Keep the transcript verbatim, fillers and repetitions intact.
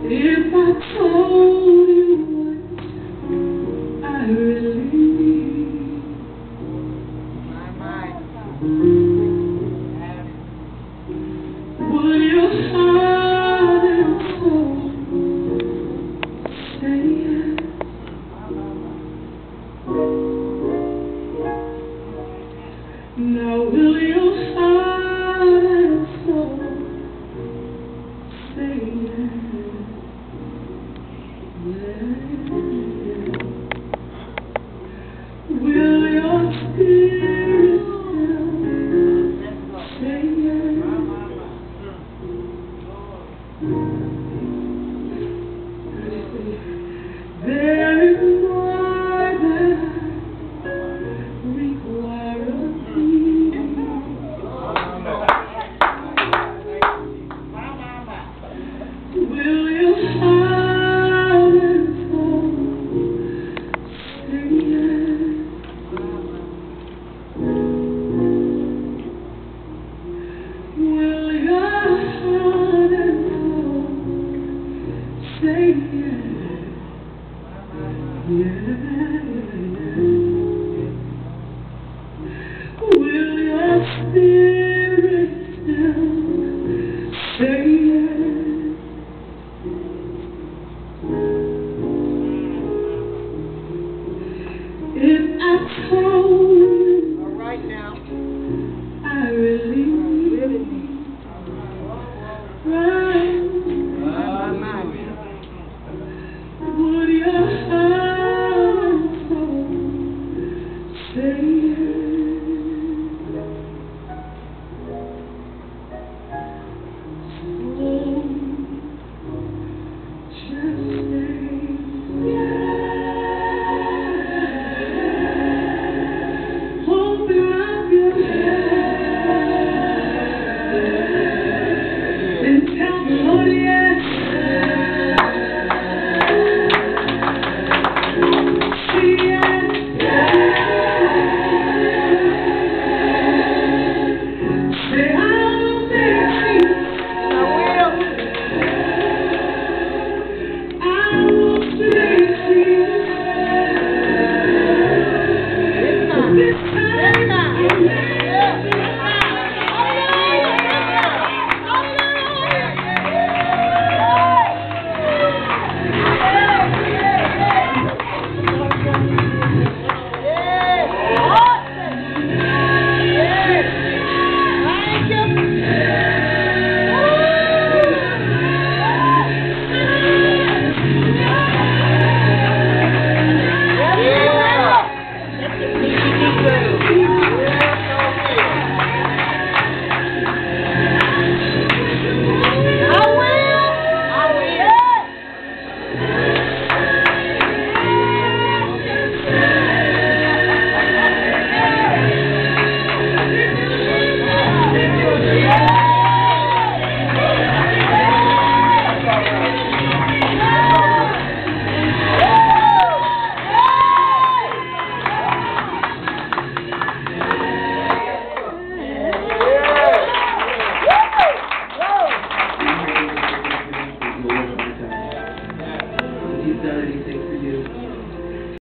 If I told you what I really need, would your heart and soul say yes? Now will your heart and soul say yes? Will your spirit still say yes? There is more that I require of thee. Will your heart and soul say yes? Will your heart and soul say yes? Yeah, yeah, yeah.